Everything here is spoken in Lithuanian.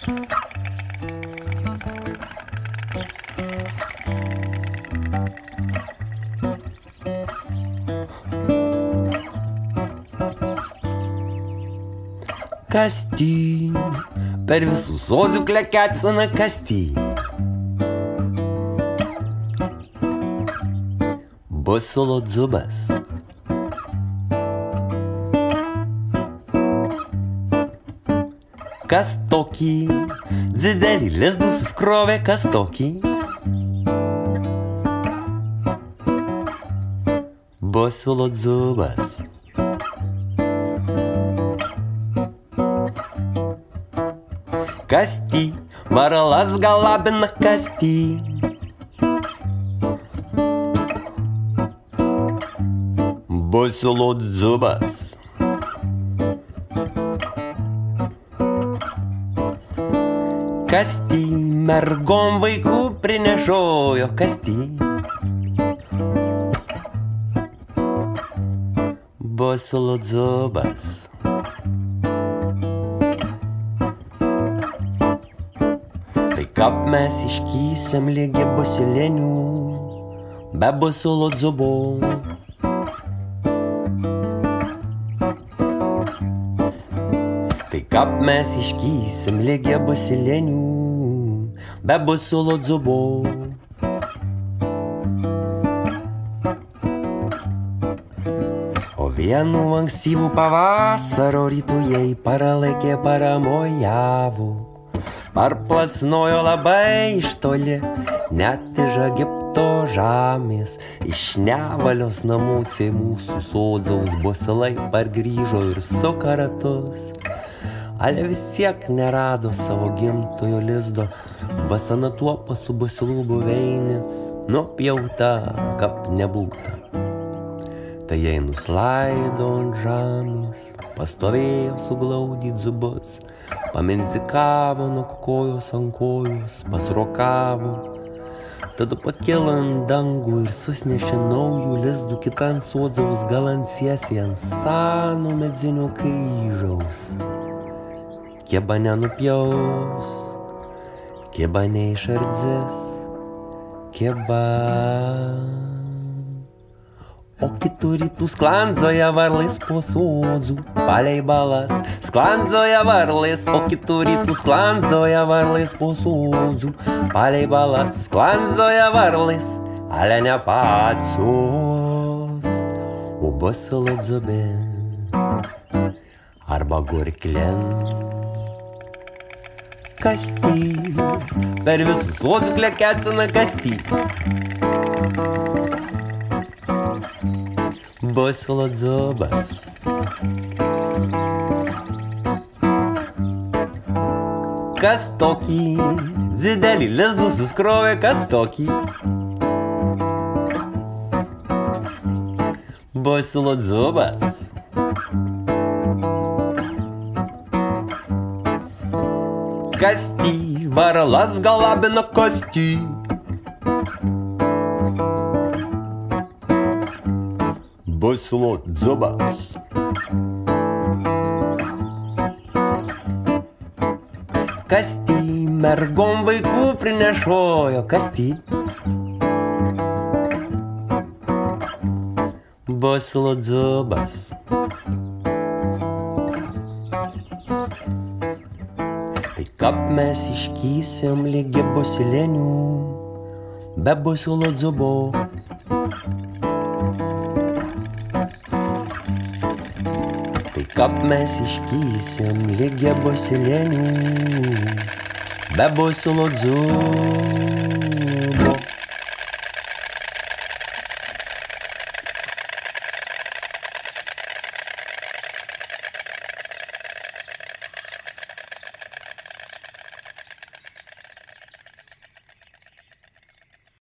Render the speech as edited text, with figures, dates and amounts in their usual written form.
Kasti, per visus sodzių kleketina kasti. Busilo dzubas. Kas tokį didelį lizdų suskrovė, kas tokį? Busilo dzubas. Kasti, varalas galabina kasti. Busilo dzubas. Kasti, mergom vaikų prinešojo kasti. Busilo dzubas. Kap mes iškysim lygi busilenių, be busilo dzubo. Tai kap mes iškysim lygi busilenių, be busilo dzubo. O vienu ankstyvų pavasaro rytų jai paralaikė paramojavo. Parplasnojo labai iš toli, net iš Egipto žemės, iš Nevalios namų mūsų sodzaus busilai pargrįžo ir suka ratus. Ale vis tiek nerado savo gimtojo lizdo, basana tuopa su busilų buveinė, nupjauta, kap nebūta. Tai jai nuslaido ant žemės, pastovėjo suglaudyt zubus, pamintikavo nuo kojos ant kojos, pasrokavo. Tada pakilo ant dangų ir susnešė naujų lizdų kitą ant sodzaus galant siesiai ant seno medzinio kryžiaus. Kieba nenupjaus, kieba neišardzės, kieba. O kitų rytų sklandzoja varlais po sodzų, palei balas. Sklandzoja varlais, o kitų rytų sklandzoja varlais po sodzų, palei balas. Sklandzoja varlais, ale ne pačios, o busilo dzubė arba gurklin. Kasti, per visus sodzų kleketina kasti. Busilo dzubas. Kas tokį didelį lizdų suskrovė, kas tokį? Busilo dzubas. Kasti, varalas galabina kasti. Busilo dzubas. Kasti, mergom vaikų prinešojo kasti. Busilo dzubas. Tai kap mes iškysim lygi busilenių, be busilo dzubo. Kap mes iškysim lygi busilenių, be busilo dzubo.